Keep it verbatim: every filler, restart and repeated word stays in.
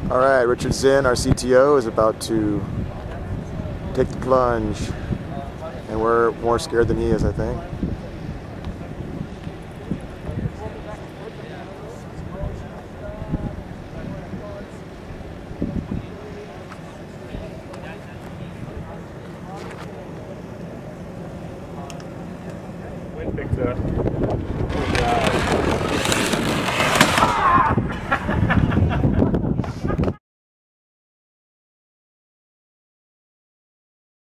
All right, Richard Zinn, our C T O, is about to take the plunge, and we're more scared than he is, I think. Wind picks up.